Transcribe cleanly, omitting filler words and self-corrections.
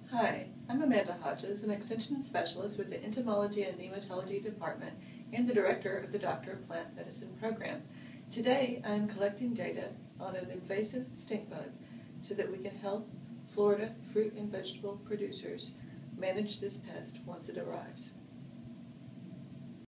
Hi, I'm Amanda Hodges, an Extension Specialist with the Entomology and Nematology Department and the Director of the Doctor of Plant Medicine Program. Today I am collecting data on an invasive stink bug so that we can help Florida fruit and vegetable producers manage this pest once it arrives.